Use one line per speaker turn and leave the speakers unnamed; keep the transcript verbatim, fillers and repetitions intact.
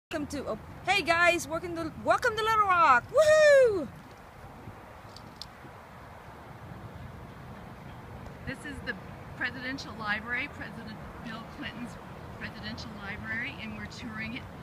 Welcome to, oh, hey guys, welcome to, welcome to Little Rock, woohoo!
This is the Presidential Library, President Bill Clinton's Presidential Library, and we're touring it